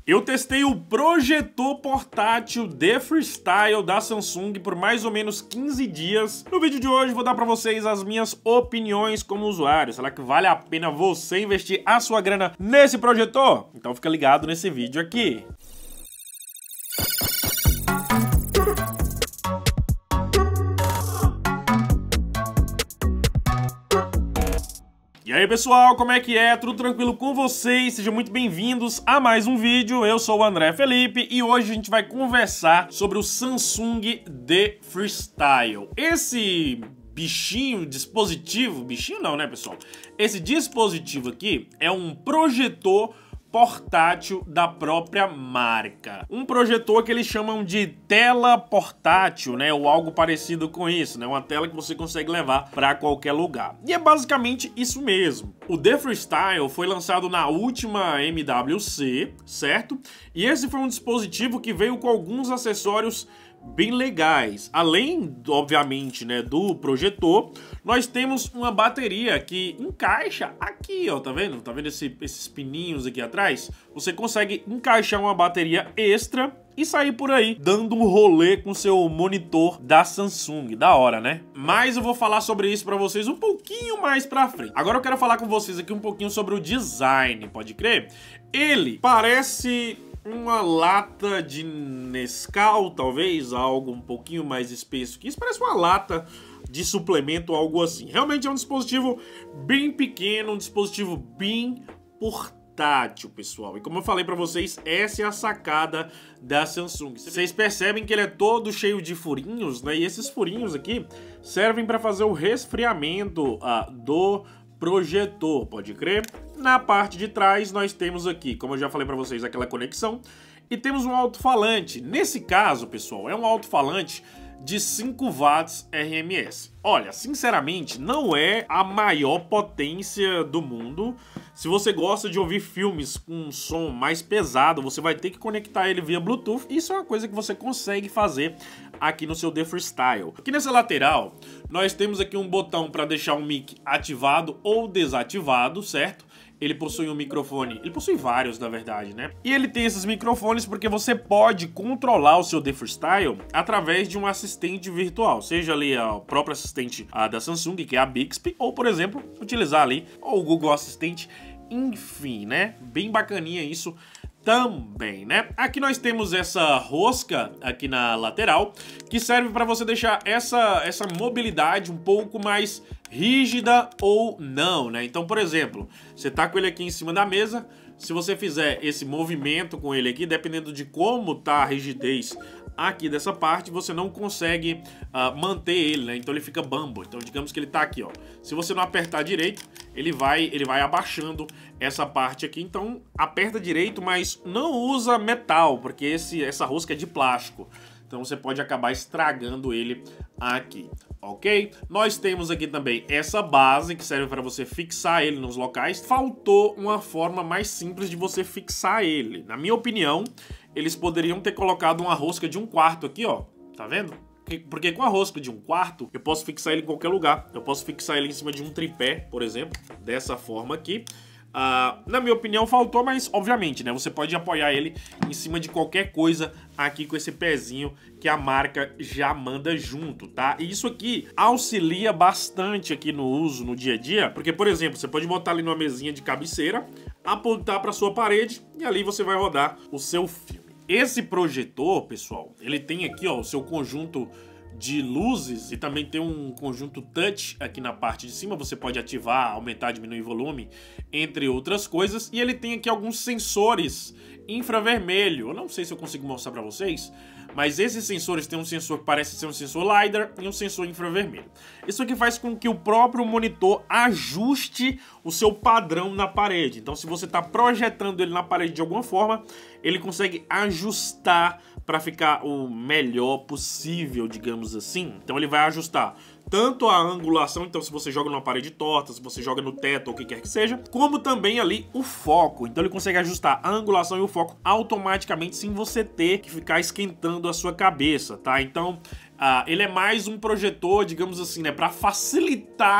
Eu testei o projetor portátil The Freestyle da Samsung por mais ou menos 15 dias. No vídeo de hoje vou dar pra vocês as minhas opiniões como usuário. Será que vale a pena você investir a sua grana nesse projetor? Então fica ligado nesse vídeo aqui. E aí pessoal, como é que é? Tudo tranquilo com vocês? Sejam muito bem-vindos a mais um vídeo. Eu sou o André Felipe e hoje a gente vai conversar sobre o Samsung The Freestyle. Esse dispositivo não, né pessoal? Esse dispositivo aqui é um projetor portátil da própria marca. Um projetor que eles chamam de tela portátil, né? Ou algo parecido com isso, né? Uma tela que você consegue levar para qualquer lugar. E é basicamente isso mesmo. O The Freestyle foi lançado na última MWC, certo? E esse foi um dispositivo que veio com alguns acessórios bem legais. Além, obviamente, né, do projetor, nós temos uma bateria que encaixa aqui, ó, tá vendo? Tá vendo esses pininhos aqui atrás? Você consegue encaixar uma bateria extra e sair por aí dando um rolê com seu monitor da Samsung. Da hora, né? Mas eu vou falar sobre isso pra vocês um pouquinho mais pra frente. Agora eu quero falar com vocês aqui um pouquinho sobre o design, pode crer? Ele parece uma lata de Nescau, talvez, algo um pouquinho mais espesso que isso. Parece uma lata de suplemento, algo assim. Realmente é um dispositivo bem pequeno, um dispositivo bem portátil, pessoal. E como eu falei pra vocês, essa é a sacada da Samsung. Vocês percebem que ele é todo cheio de furinhos, né? E esses furinhos aqui servem para fazer o resfriamento do projetor, pode crer? Na parte de trás nós temos aqui, como eu já falei para vocês, aquela conexão e temos um alto-falante. Nesse caso, pessoal, é um alto-falante de 5 watts RMS. Olha, sinceramente, não é a maior potência do mundo. Se você gosta de ouvir filmes com um som mais pesado, você vai ter que conectar ele via Bluetooth. Isso é uma coisa que você consegue fazer aqui no seu The Freestyle. Aqui nessa lateral, nós temos aqui um botão para deixar o mic ativado ou desativado, certo? Ele possui um microfone, ele possui vários na verdade, né? E ele tem esses microfones porque você pode controlar o seu The Freestyle através de um assistente virtual, seja ali o próprio assistente da Samsung, que é a Bixby, ou por exemplo, utilizar ali o Google Assistente, enfim, né? Bem bacaninha isso também, né? Aqui nós temos essa rosca aqui na lateral, que serve para você deixar essa mobilidade um pouco mais rígida ou não, né? Então, por exemplo, você tá com ele aqui em cima da mesa, se você fizer esse movimento com ele aqui, dependendo de como tá a rigidez aqui dessa parte, você não consegue manter ele, né? Então ele fica bambo. Então digamos que ele tá aqui, ó. Se você não apertar direito, ele vai abaixando essa parte aqui. Então aperta direito, mas não usa metal, porque essa rosca é de plástico. Então você pode acabar estragando ele aqui, ok? Nós temos aqui também essa base que serve para você fixar ele nos locais. Faltou uma forma mais simples de você fixar ele. Na minha opinião, eles poderiam ter colocado uma rosca de 1/4 aqui, ó. Tá vendo? Porque com a rosca de 1/4, eu posso fixar ele em qualquer lugar. Eu posso fixar ele em cima de um tripé, por exemplo, dessa forma aqui. Na minha opinião faltou, mas obviamente, né, você pode apoiar ele em cima de qualquer coisa aqui com esse pezinho que a marca já manda junto, tá? E isso aqui auxilia bastante aqui no uso, no dia a dia, porque, por exemplo, você pode botar ali numa mesinha de cabeceira, apontar para sua parede e ali você vai rodar o seu filme. Esse projetor, pessoal, ele tem aqui, ó, o seu conjunto de luzes e também tem um conjunto touch aqui na parte de cima. Você pode ativar, aumentar, diminuir volume, entre outras coisas. E ele tem aqui alguns sensores infravermelho. Eu não sei se eu consigo mostrar para vocês, mas esses sensores tem um sensor que parece ser um sensor LiDAR e um sensor infravermelho. Isso aqui faz com que o próprio monitor ajuste o seu padrão na parede. Então, se você está projetando ele na parede de alguma forma, ele consegue ajustar para ficar o melhor possível, digamos assim. Então ele vai ajustar tanto a angulação, então se você joga numa parede torta, se você joga no teto ou o que quer que seja, como também ali o foco. Então ele consegue ajustar a angulação e o foco automaticamente sem você ter que ficar esquentando a sua cabeça, tá? Então ele é mais um projetor, digamos assim, né, para facilitar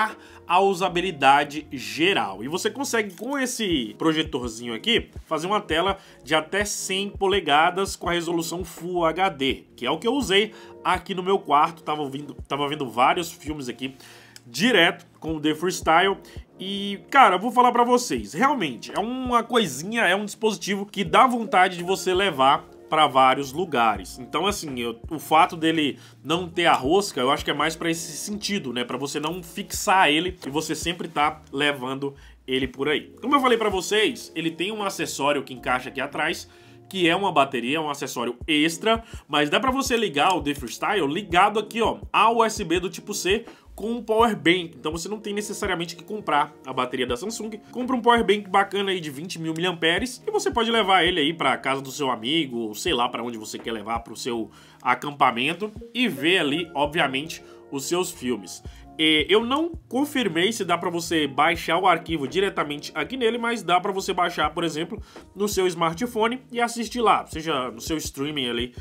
a usabilidade geral. E você consegue, com esse projetorzinho aqui, fazer uma tela de até 100 polegadas com a resolução Full HD, que é o que eu usei aqui no meu quarto. Tava vendo vários filmes aqui direto com o The Freestyle. E, cara, eu vou falar pra vocês, realmente, é uma coisinha, é um dispositivo que dá vontade de você levar para vários lugares. Então, assim, o fato dele não ter a rosca, eu acho que é mais para esse sentido, né? Para você não fixar ele e você sempre tá levando ele por aí. Como eu falei para vocês, ele tem um acessório que encaixa aqui atrás, que é uma bateria, um acessório extra, mas dá para você ligar o The Freestyle ligado aqui, ó, ao USB do tipo C com um power bank. Então você não tem necessariamente que comprar a bateria da Samsung. Compra um power bank bacana aí de 20.000 mAh e você pode levar ele aí para casa do seu amigo, ou sei lá para onde você quer levar, para o seu acampamento e ver ali, obviamente, os seus filmes. Eu não confirmei se dá para você baixar o arquivo diretamente aqui nele, mas dá para você baixar, por exemplo, no seu smartphone e assistir lá, seja no seu streaming ali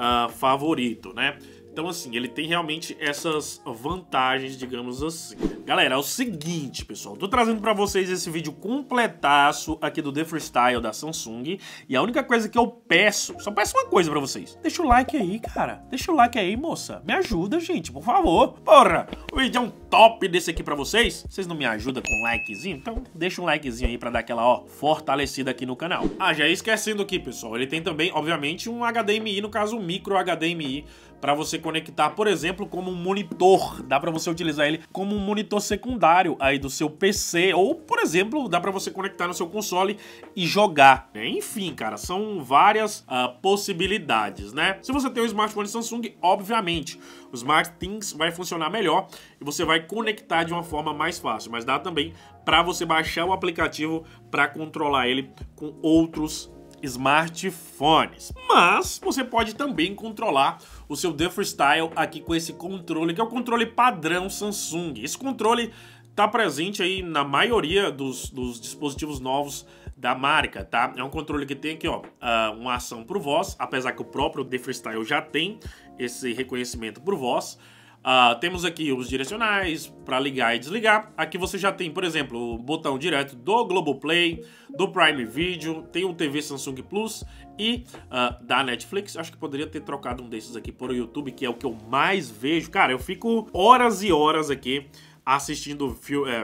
favorito, né? Então, assim, ele tem realmente essas vantagens, digamos assim. Galera, é o seguinte, pessoal. Tô trazendo pra vocês esse vídeo completaço aqui do The Freestyle da Samsung. E a única coisa que eu peço, só peço uma coisa pra vocês. Deixa o like aí, cara. Deixa o like aí, moça. Me ajuda, gente, por favor. Porra, o vídeo é um top desse aqui pra vocês. Vocês não me ajudam com um likezinho? Então, deixa um likezinho aí pra dar aquela, ó, fortalecida aqui no canal. Já esquecendo aqui, pessoal. Ele tem também, obviamente, um HDMI, no caso, um micro HDMI, para você conectar, por exemplo, como um monitor. Dá para você utilizar ele como um monitor secundário aí do seu PC, ou, por exemplo, dá para você conectar no seu console e jogar, né? Enfim, cara, são várias possibilidades, né? Se você tem um smartphone Samsung, obviamente, o SmartThings vai funcionar melhor e você vai conectar de uma forma mais fácil, mas dá também para você baixar o aplicativo para controlar ele com outros smartphones. Mas você pode também controlar o seu The Freestyle aqui com esse controle, que é o controle padrão Samsung. Esse controle tá presente aí na maioria dos dispositivos novos da marca, tá? É um controle que tem aqui, ó, uma ação por voz, apesar que o próprio The Freestyle já tem esse reconhecimento por voz. Temos aqui os direcionais para ligar e desligar. Aqui você já tem, por exemplo, o botão direto do Globoplay, do Prime Video, tem o TV Samsung Plus e da Netflix. Acho que poderia ter trocado um desses aqui por o YouTube, que é o que eu mais vejo. Cara, eu fico horas e horas aqui assistindo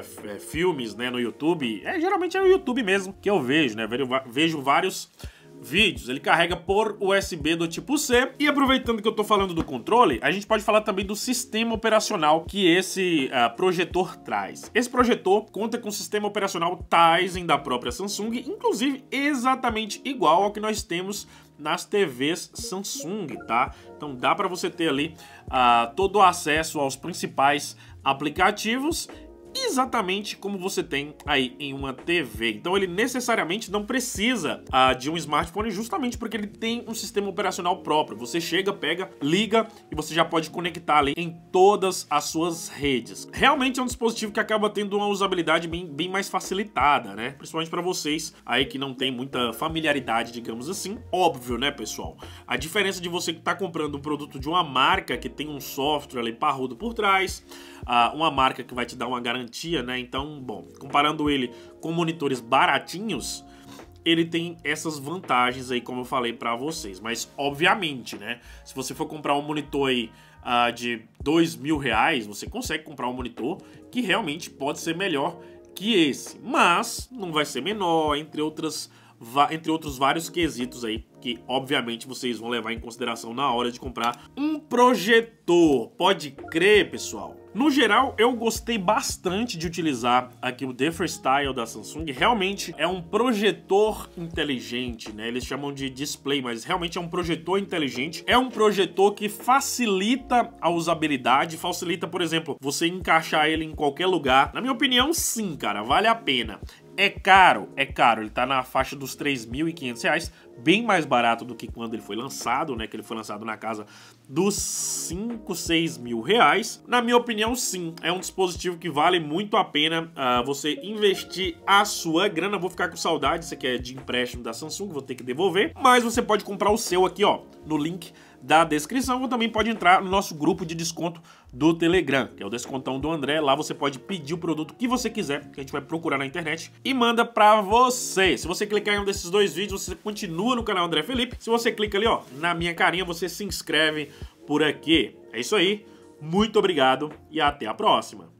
filmes, né, no YouTube. Geralmente é o YouTube mesmo que eu vejo, né? Vejo vários vídeos. Ele carrega por USB do tipo C. E aproveitando que eu tô falando do controle, a gente pode falar também do sistema operacional que esse projetor traz. Esse projetor conta com o sistema operacional Tizen da própria Samsung, inclusive exatamente igual ao que nós temos nas TVs Samsung, tá? Então dá para você ter ali todo o acesso aos principais aplicativos, exatamente como você tem aí em uma TV. Então ele necessariamente não precisa de um smartphone, justamente porque ele tem um sistema operacional próprio. Você chega, pega, liga e você já pode conectar ali em todas as suas redes. Realmente é um dispositivo que acaba tendo uma usabilidade bem mais facilitada, né? Principalmente para vocês aí que não tem muita familiaridade, digamos assim. Óbvio, né, pessoal? A diferença de você que tá comprando um produto de uma marca que tem um software ali parrudo por trás, uma marca que vai te dar uma garantia, né? Então, bom, comparando ele com monitores baratinhos, ele tem essas vantagens aí, como eu falei pra vocês. Mas, obviamente, né? Se você for comprar um monitor aí de R$2.000, você consegue comprar um monitor que realmente pode ser melhor que esse. Mas não vai ser menor, entre outros vários quesitos aí que, obviamente, vocês vão levar em consideração na hora de comprar um projetor. Pode crer, pessoal. No geral, eu gostei bastante de utilizar aqui o The Freestyle da Samsung. Realmente é um projetor inteligente, né? Eles chamam de display, mas realmente é um projetor inteligente. É um projetor que facilita a usabilidade, facilita, por exemplo, você encaixar ele em qualquer lugar. Na minha opinião, sim, cara, vale a pena. É caro, ele tá na faixa dos R$3.500, bem mais barato do que quando ele foi lançado, né? Que ele foi lançado na casa dos 5, 6 mil reais. Na minha opinião, sim, é um dispositivo que vale muito a pena você investir a sua grana. Vou ficar com saudade, isso aqui é de empréstimo da Samsung, vou ter que devolver. Mas você pode comprar o seu aqui, ó, no link da descrição, ou também pode entrar no nosso grupo de desconto do Telegram, que é o Descontão do André. Lá você pode pedir o produto que você quiser, que a gente vai procurar na internet e manda pra você. Se você clicar em um desses dois vídeos, você continua no canal André Felipe. Se você clica ali, ó, na minha carinha, você se inscreve por aqui. É isso aí, muito obrigado e até a próxima.